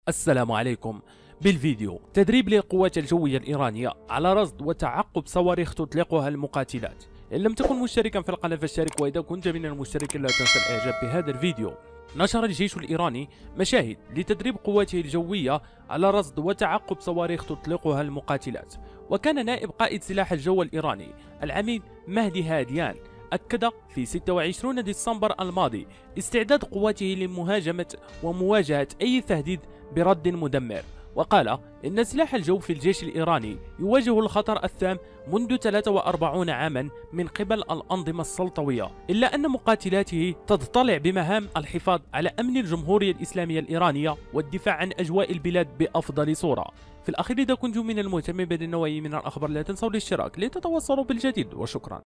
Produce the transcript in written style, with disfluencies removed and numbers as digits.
السلام عليكم. بالفيديو تدريب للقوات الجوية الإيرانية على رصد وتعقب صواريخ تطلقها المقاتلات. إن لم تكن مشتركا في القناة فاشترك، وإذا كنت من المشتركين لا تنسى الإعجاب بهذا الفيديو. نشر الجيش الإيراني مشاهد لتدريب قواته الجوية على رصد وتعقب صواريخ تطلقها المقاتلات، وكان نائب قائد سلاح الجو الإيراني العميد مهدي هاديان أكد في 26 ديسمبر الماضي استعداد قواته لمهاجمة ومواجهة أي تهديد برد مدمر، وقال إن سلاح الجو في الجيش الإيراني يواجه الخطر التام منذ 43 عاما من قبل الأنظمة السلطوية، إلا أن مقاتلاته تضطلع بمهام الحفاظ على أمن الجمهورية الإسلامية الإيرانية والدفاع عن أجواء البلاد بأفضل صورة. في الأخير، إذا كنتم من المهتمين بهذا النوع من الأخبار لا تنسوا الاشتراك لتتوصلوا بالجديد، وشكرا.